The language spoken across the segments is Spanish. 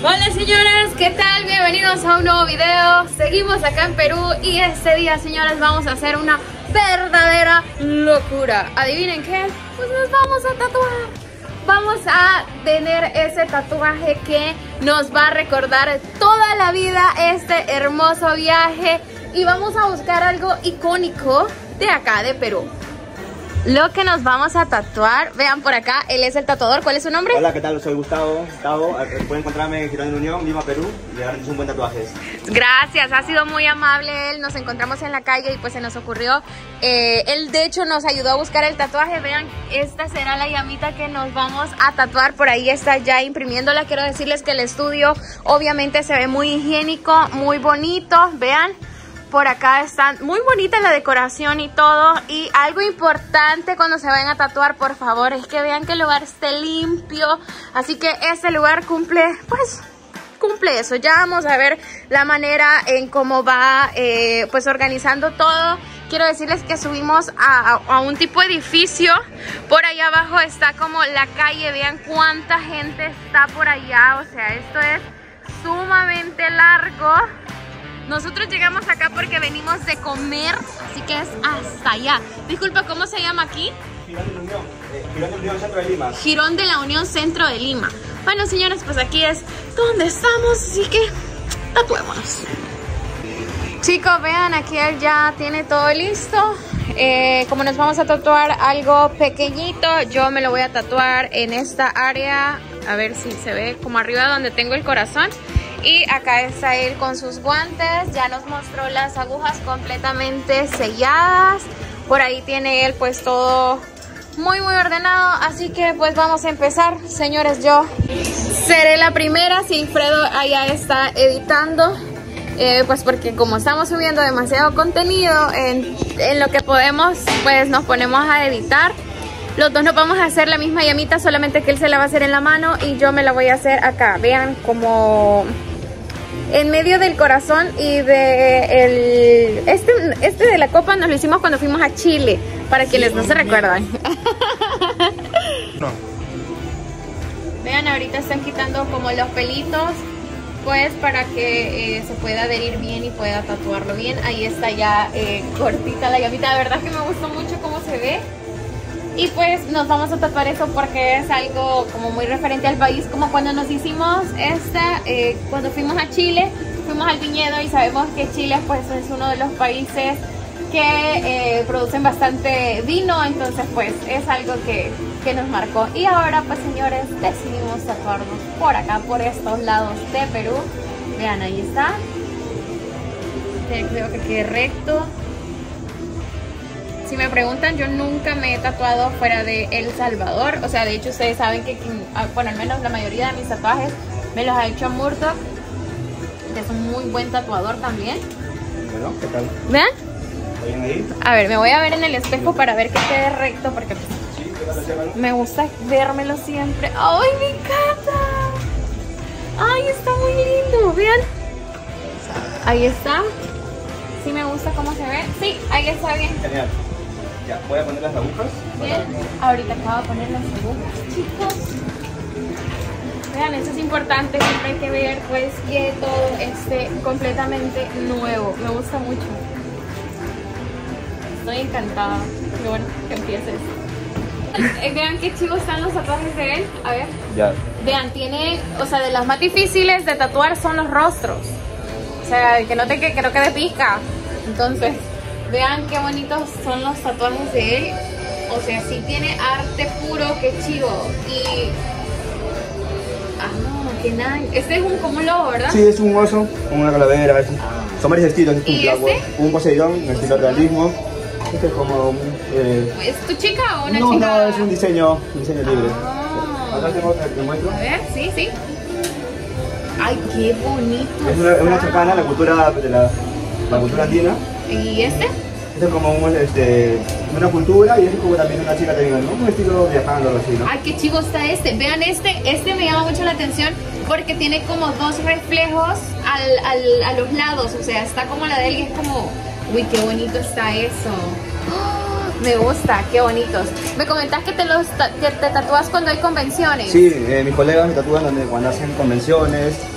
Hola señores, ¿qué tal? Bienvenidos a un nuevo video. Seguimos acá en Perú y este día, señores, vamos a hacer una verdadera locura. ¿Adivinen qué? Pues nos vamos a tatuar. Vamos a tener ese tatuaje que nos va a recordar toda la vida este hermoso viaje. Y vamos a buscar algo icónico de acá, de Perú. Lo que nos vamos a tatuar, vean por acá, él es el tatuador. ¿Cuál es su nombre? Hola, ¿qué tal? Soy Gustavo. Pueden encontrarme en Girón de la Unión, Lima, Perú, y llegarles un buen tatuaje. Gracias, ha sido muy amable él. Nos encontramos en la calle y pues se nos ocurrió. Él de hecho nos ayudó a buscar el tatuaje. Vean, esta será la llamita que nos vamos a tatuar. Por ahí está ya imprimiéndola. Quiero decirles que el estudio obviamente se ve muy higiénico, muy bonito. Vean. Por acá está muy bonita la decoración y todo. Y algo importante cuando se vayan a tatuar, por favor, es que vean que el lugar esté limpio. Así que este lugar cumple eso. Ya vamos a ver la manera en cómo va pues organizando todo. Quiero decirles que subimos a un tipo de edificio. Por allá abajo está como la calle. Vean cuánta gente está por allá. O sea, esto es sumamente largo. Nosotros llegamos acá porque venimos de comer, así que es hasta allá. Disculpa, ¿cómo se llama aquí? Girón de la Unión. Girón de la Unión, centro de Lima. Girón de la Unión, centro de Lima. Bueno, señores, pues aquí es donde estamos, así que tatuémonos. Chicos, vean, aquí él ya tiene todo listo. Como nos vamos a tatuar algo pequeñito, yo me lo voy a tatuar en esta área. A ver si se ve como arriba donde tengo el corazón. Y acá está él con sus guantes. Ya nos mostró las agujas completamente selladas. Por ahí tiene él pues todo muy ordenado. Así que pues vamos a empezar. Señores, yo seré la primera. Silfredo allá está editando. Pues porque como estamos subiendo demasiado contenido, en lo que podemos pues nos ponemos a editar. Los dos nos vamos a hacer la misma llamita, solamente que él se la va a hacer en la mano y yo me la voy a hacer acá. Vean como en medio del corazón y de este de la copa nos lo hicimos cuando fuimos a Chile, para quienes no se recuerdan. No. Vean, ahorita están quitando como los pelitos, pues para que se pueda adherir bien y pueda tatuarlo bien. Ahí está ya cortita la llamita. De verdad que me gustó mucho cómo se ve. Y pues nos vamos a tatuar eso porque es algo como muy referente al país, como cuando nos hicimos cuando fuimos a Chile, fuimos al viñedo y sabemos que Chile pues es uno de los países que producen bastante vino, entonces pues es algo que nos marcó. Y ahora pues señores, decidimos tatuarnos por acá, por estos lados de Perú. Vean, ahí está. Creo que quede recto. Si me preguntan, yo nunca me he tatuado fuera de El Salvador. O sea, de hecho ustedes saben que, bueno, al menos la mayoría de mis tatuajes me los ha hecho Murdoch, que es un muy buen tatuador también. Bueno, ¿qué tal? ¿Vean? ¿Bien ahí? A ver, me voy a ver en el espejo para ver que quede recto, porque me gusta vérmelo siempre. ¡Ay, me encanta! ¡Ay, está muy lindo! Vean. Ahí está. ¿Sí me gusta cómo se ve? Sí, ahí está bien. Genial. Ya, voy a poner las agujas. Bien, ahorita acabo de poner las agujas, chicos. Vean, eso es importante, siempre hay que ver pues que todo esté completamente nuevo. Me gusta mucho. Estoy encantada. Pero bueno, que empieces. Vean qué chicos están los tatuajes de él. A ver. Ya. Vean, tiene, o sea, de las más difíciles de tatuar son los rostros. O sea, que no quede pica. Entonces, vean qué bonitos son los tatuajes de él. O sea, sí tiene arte puro, qué chivo. Y... no, qué nice. Este es como un lobo, ¿verdad? Sí, es un oso, una calavera. Son varios estilos. Es ¿Y un Poseidón, en estilo realismo. Este es como un... ¿Es tu chica o una chica? No, es un diseño libre. Acá te muestro. A ver, sí. Ay, qué bonito. Es una cercana a la cultura de la cultura andina. ¿Y este? Este es como una cultura y este es como también una chica también, ¿no? Un estilo viajando o así, ¿no? Ay, qué chivo está este. Vean este me llama mucho la atención porque tiene como dos reflejos a los lados. O sea, está como la de él y es como... Uy, qué bonito está eso. ¡Oh! Me gusta, qué bonitos. Me comentas que te tatúas cuando hay convenciones. Sí, mis colegas me tatúan cuando hacen convenciones.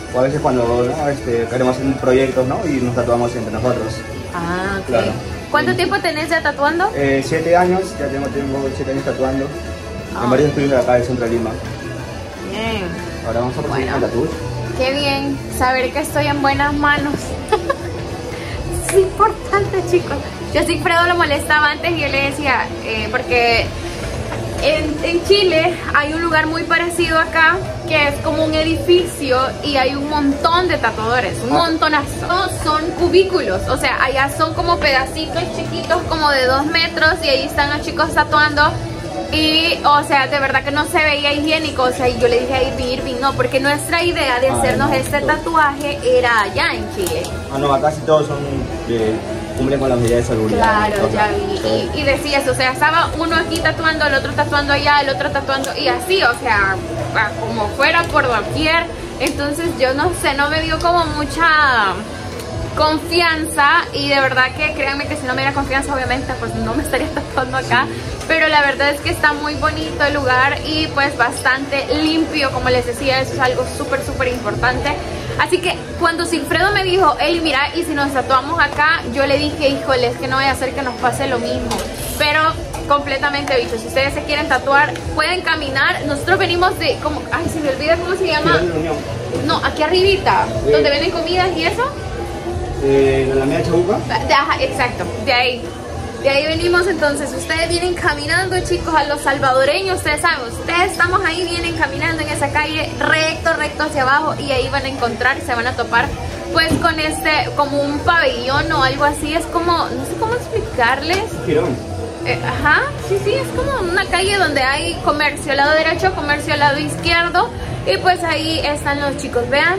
O a veces cuando ¿no? Queremos hacer proyectos, ¿no? Y nos tatuamos entre nosotros. Ah, ok. Claro. ¿Cuánto tiempo tenés ya tatuando? 7 años, ya tengo 7 años tatuando. En varios estudios de acá del centro de Lima. Bien. Ahora vamos a proceder con tatuajes. Qué bien saber que estoy en buenas manos. Es importante, chicos. Yo a Sigfredo lo molestaba antes y yo le decía, porque en Chile hay un lugar muy parecido acá, que es como un edificio y hay un montón de tatuadores, un montonazo. Son cubículos, o sea, allá son como pedacitos chiquitos como de 2 metros y ahí están los chicos tatuando. Y, o sea, de verdad que no se veía higiénico. O sea, y yo le dije a Irving, no, porque nuestra idea de hacernos este tatuaje era allá en Chile. Ah, no, acá sí todos son, cumplen con las medidas de seguridad. Claro, ya vi. Y decía eso, o sea, estaba uno aquí tatuando, el otro tatuando allá, el otro tatuando, y así, o sea, como fuera por doquier. Entonces yo no sé, no me dio como mucha confianza, y de verdad que créanme que si no me diera confianza obviamente pues no me estaría tatuando acá, pero la verdad es que está muy bonito el lugar y pues bastante limpio, como les decía, eso es algo súper importante. Así que cuando Sigfredo me dijo, Eli, mira, y si nos tatuamos acá, yo le dije, híjole, es que no vaya a ser que nos pase lo mismo, pero completamente dicho, si ustedes se quieren tatuar, pueden caminar. Nosotros venimos de, como, ay, se me olvida cómo se llama. No, aquí arribita, donde venden comidas y eso. ¿La Alameda Chabuca? Ajá, exacto, de ahí venimos. Entonces ustedes vienen caminando, chicos, a los salvadoreños, ustedes saben, ustedes estamos ahí, vienen caminando en esa calle recto hacia abajo, y ahí van a encontrar, se van a topar pues con como un pabellón o algo así. Es como, no sé cómo explicarles. Girón. Ajá, sí, es como una calle donde hay comercio al lado derecho, comercio al lado izquierdo, y pues ahí están los chicos, vean.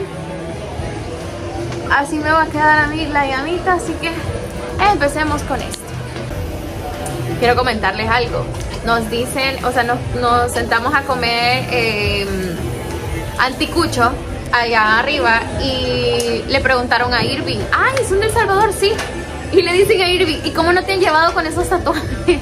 Así me va a quedar a mí la llamita, así que empecemos con esto. Quiero comentarles algo. Nos dicen, o sea, nos sentamos a comer anticucho allá arriba y le preguntaron a Irving, ay, ¿son del Salvador? Sí. Y le dicen a Irving, ¿y cómo no te han llevado con esos tatuajes?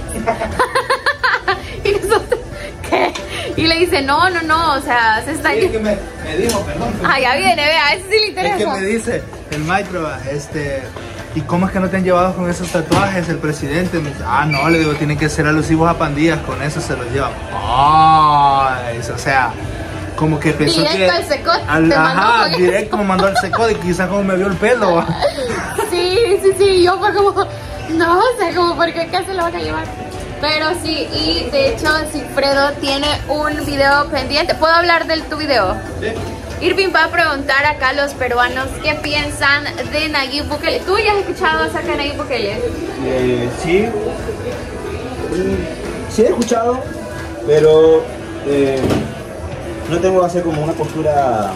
Y nosotros, ¿qué? Y le dice, no, o sea, se está... Sí, es que me dijo, perdón. Ah, ya viene, vea, eso sí le interesa. Es que me dice el maestro, ¿y cómo es que no te han llevado con esos tatuajes el presidente? Me dice, no, le digo, tienen que ser alusivos a pandillas, con eso se los llevan. Ay, o sea, como que pensó directo que... al secot, ajá, directo me mandó al secot, y quizás como me vio el pelo. Sí, yo fue como, no, o sea, como, ¿por qué se lo van a llevar? Pero sí, y de hecho Sigfredo tiene un video pendiente. ¿Puedo hablar de tu video? Sí. Irving va a preguntar acá a los peruanos qué piensan de Nayib Bukele. ¿Tú ya has escuchado acerca de Nayib Bukele? Sí. Sí he escuchado, pero no tengo que hacer como una postura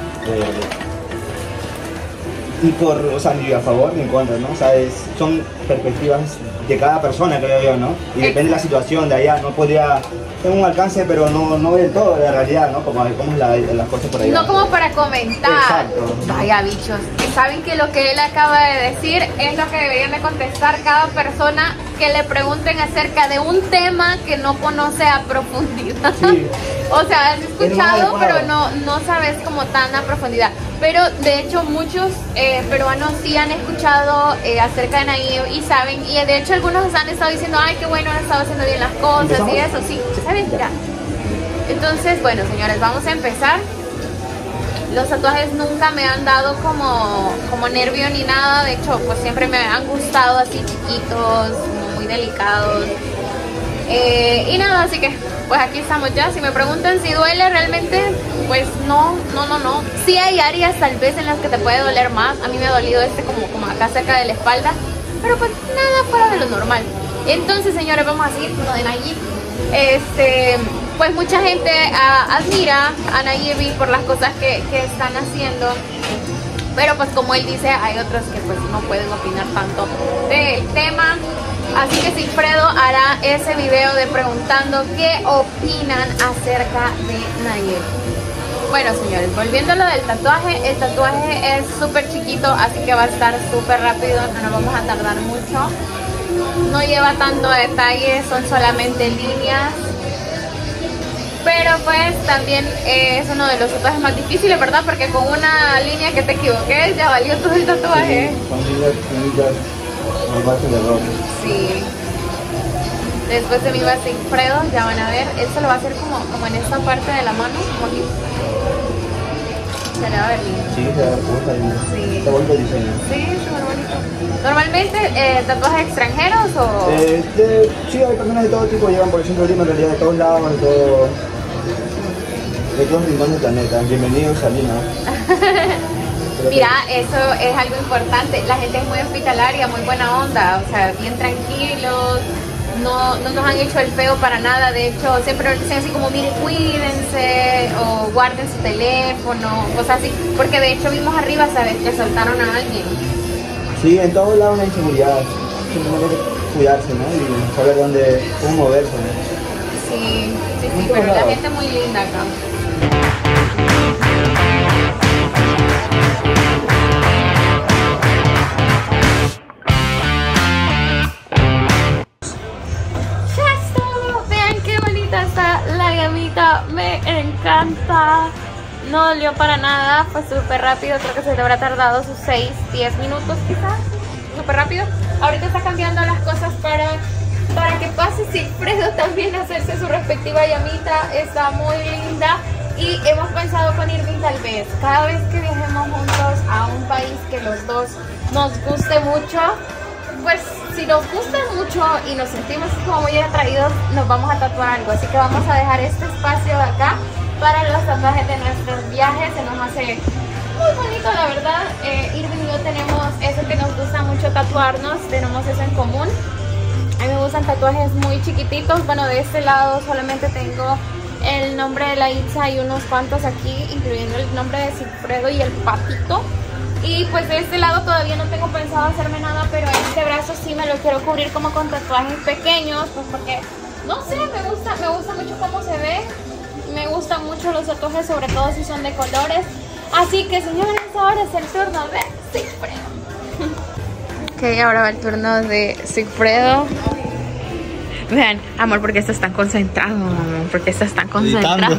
ni a favor ni en contra, ¿no? O sea, son perspectivas de cada persona, creo yo, ¿no? Y depende de la situación de allá, no podría... Tengo un alcance, pero no del todo de la realidad, ¿no? Como es las cosas por allá. No como para comentar. Exacto. Vaya, bichos. Saben que lo que él acaba de decir es lo que deberían de contestar cada persona que le pregunten acerca de un tema que no conoce a profundidad. Sí. O sea, has escuchado, pero no sabes como tan a profundidad. Pero de hecho muchos peruanos sí han escuchado acerca de Nayib y saben, y de hecho algunos han estado diciendo, ay, qué bueno, han estado haciendo bien las cosas. ¿Empezamos? Y eso, sí, ¿saben? Ya. Entonces, bueno, señores, vamos a empezar. Los tatuajes nunca me han dado como nervio ni nada. De hecho, pues siempre me han gustado así chiquitos, muy delicados. Y nada, así que pues aquí estamos ya. Si me preguntan si duele realmente, pues no. Sí hay áreas tal vez en las que te puede doler más. A mí me ha dolido como acá cerca de la espalda, pero pues nada fuera de lo normal. Entonces, señores, vamos a seguir con lo de Nayib. Pues mucha gente admira a Nayib por las cosas que están haciendo, pero pues como él dice, hay otros que pues no pueden opinar tanto del tema. Así que Sigfredo hará ese video de preguntando qué opinan acerca de Nayib. Bueno, señores, volviendo a lo del tatuaje, el tatuaje es súper chiquito, así que va a estar súper rápido, no nos vamos a tardar mucho. No lleva tanto detalle, son solamente líneas. Pero pues también es uno de los tatuajes más difíciles, ¿verdad? Porque con una línea que te equivoques ya valió todo el tatuaje. Sí, son líneas más fáciles de error. Sí. Después de mi Sigfredo, ya van a ver, él se lo va a hacer como en esta parte de la mano, como aquí. Se le va a ver lindo. Sí, se da cosa y Sí. está bonito el diseño. Sí, súper bonito. Normalmente, ¿tatuajes extranjeros o...? Sí, hay personas de todo tipo, llevan por el centro de Lima, en realidad de todos lados, de todos los rincones del planeta. Bienvenidos a Lima. Mira, eso es algo importante. La gente es muy hospitalaria, muy buena onda, o sea, bien tranquilos. No nos han hecho el feo para nada. De hecho, siempre nos dicen así como, mire, cuídense o guarden su teléfono, cosas así. Porque de hecho vimos arriba, ¿sabes? Que soltaron a alguien. Sí, en todos lados hay inseguridad. Simplemente hay que cuidarse, ¿no? Y saber cómo moverse, ¿no? Sí, pero la gente es muy linda acá. Me encanta, no dolió para nada, fue súper rápido, creo que se le habrá tardado sus 6-10 minutos quizás, súper rápido. Ahorita está cambiando las cosas para que pase Sigfredo también a hacerse su respectiva llamita, está muy linda. Y hemos pensado con Irving tal vez, cada vez que viajemos juntos a un país que los dos nos guste mucho, pues si nos gusta mucho y nos sentimos como muy atraídos, nos vamos a tatuar algo. Así que vamos a dejar este espacio de acá para los tatuajes de nuestros viajes. Se nos hace muy bonito, la verdad. Irving y yo tenemos eso que nos gusta mucho tatuarnos, tenemos eso en común. A mí me gustan tatuajes muy chiquititos. Bueno, de este lado solamente tengo el nombre de la Itza y unos cuantos aquí, incluyendo el nombre de Sigfredo y el patito. Y pues de este lado todavía no tengo pensado hacerme nada, pero este brazo sí me lo quiero cubrir como con tatuajes pequeños, pues porque, no sé, me gusta mucho cómo se ve. Me gustan mucho los tatuajes, sobre todo si son de colores. Así que, señores, ahora es el turno de Sigfredo. Ok, ahora va el turno de Sigfredo. Vean, amor, ¿por qué estás tan concentrado, amor? ¿Por qué estás tan concentrado?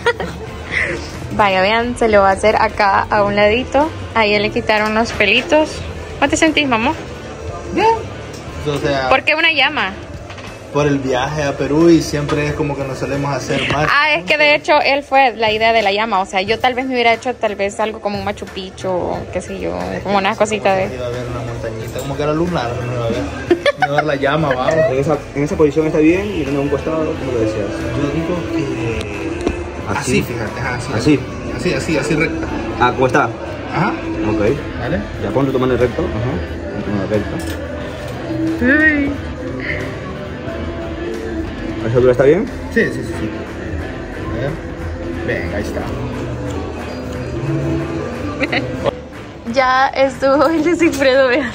Vaya, vean, se lo va a hacer acá a un ladito. Ahí le quitaron los pelitos. ¿Cómo te sentís, mamá? Bien. O sea, ¿por qué una llama? Por el viaje a Perú y siempre es como que nos solemos hacer más. Ah, es que de hecho él fue la idea de la llama. O sea, yo tal vez me hubiera hecho tal vez algo como un Machu Picchu o qué sé yo, como unas cositas de... Iba a ver una montañita, como que era lunar, no iba a ver. Iba a ver la llama, vamos. En esa posición está bien, mirando a un costado, como lo decías. Yo digo que... Así, fíjate, así recta. Ah, ¿cómo está? Ajá. Ok. ¿Vale? Ya ponte tu mano recto. Ajá. Tu mano recta. Uy. ¿Esa altura está bien? Sí. A ver. Venga, ahí está. Ya estuvo el de Sigfredo, vean.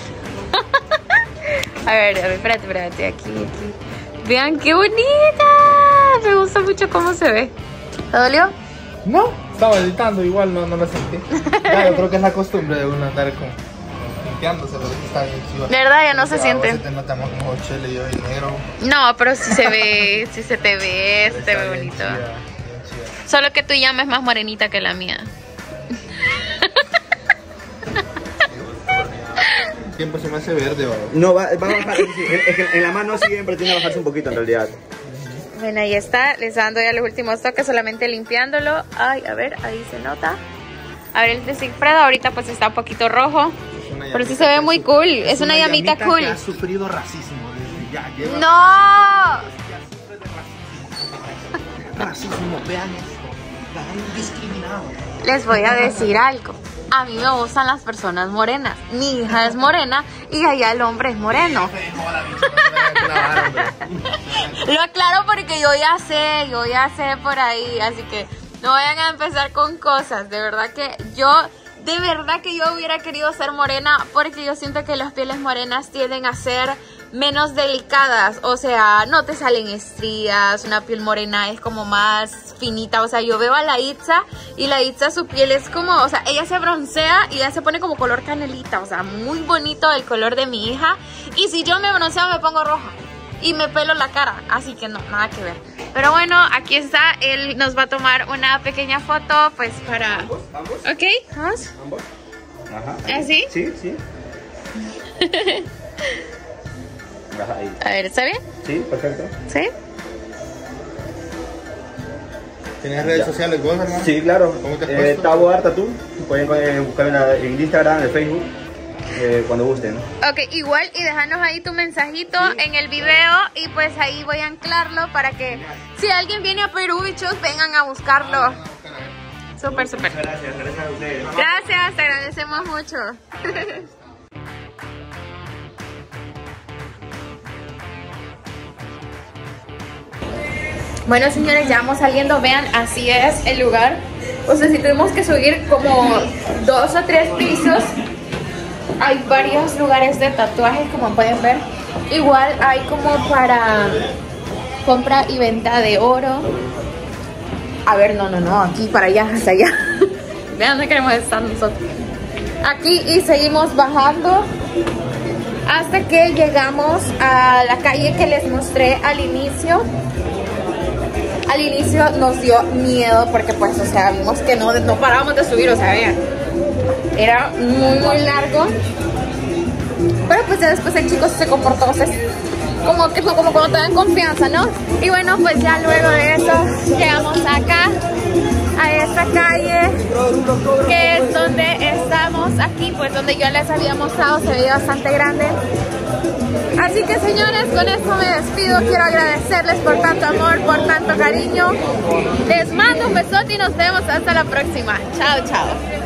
A ver, espérate, aquí. Vean qué bonita. Me gusta mucho cómo se ve. ¿Te dolió? No, estaba editando, igual no lo sentí. Ya, yo creo que es la costumbre de uno andar limpiándose, pero está bien chido. De verdad, ya no se siente. Te notamos como chile y yo y negro. No, pero sí se ve, sí se te ve bonito. Chida. Solo que tu llama es más morenita que la mía. Siempre se me hace verde, ¿verdad? No, va a bajar. Es que en la mano siempre tiene que bajarse un poquito en realidad. Bueno, ahí está, les dando ya los últimos toques, solamente limpiándolo. Ay, a ver, ahí se nota. A ver, el de Sigfredo ahorita pues está un poquito rojo, pero sí se ve muy cool. Es una llamita cool. Que ha sufrido racismo desde ya. Lleva ¡No! ya sufre de racismo, vean esto. La han discriminado. Les voy a decir algo. A mí me gustan las personas morenas. Mi hija es morena y allá el hombre es moreno. Lo aclaro porque yo ya sé por ahí. Así que no vayan a empezar con cosas. De verdad que yo hubiera querido ser morena porque yo siento que las pieles morenas tienden a ser menos delicadas, o sea, no te salen estrías, una piel morena es como más finita, o sea, yo veo a la Itza y la Itza su piel es como, o sea, ella se broncea y ella se pone como color canelita, o sea, muy bonito el color de mi hija, y si yo me bronceo me pongo roja, y me pelo la cara, así que no, nada que ver. Pero bueno, aquí está, él nos va a tomar una pequeña foto, pues para... ¿Ambos? ¿Ok? ¿Vamos? ¿Ambos? Ajá. ¿Así? Sí, sí. Ajá, ahí. A ver, ¿está bien? Sí, perfecto. ¿Sí? ¿Tienes redes sociales vos, hermano? Sí, claro. ¿Cómo te has puesto? Tabo Art Tattoo. Pueden buscarme en Instagram, en Facebook, cuando gusten. Ok, igual y déjanos ahí tu mensajito en el video y pues ahí voy a anclarlo para que si alguien viene a Perú, bichos, vengan a buscarlo. Súper, súper. Gracias a ustedes. Gracias, te agradecemos mucho. Bueno, señores, ya vamos saliendo. Vean, así es el lugar. O sea, si tuvimos que subir como 2 o 3 pisos. Hay varios lugares de tatuajes, como pueden ver. Igual hay como para compra y venta de oro. A ver, no, aquí para allá, hasta allá. Vean, no queremos estar nosotros. Aquí y seguimos bajando hasta que llegamos a la calle que les mostré al inicio. Al inicio nos dio miedo porque pues, o sea, vimos que no parábamos de subir, o sea, vean. Era muy largo. Pero pues ya después el chico se comportó, o sea, como cuando te dan confianza, ¿no? Y bueno, pues ya luego de eso llegamos acá a esta calle que es donde estamos aquí, pues donde yo les había mostrado, se veía bastante grande. Así que señores, con esto me despido. Quiero agradecerles por tanto amor, por tanto cariño. Les mando un besote y nos vemos hasta la próxima. Chao, chao.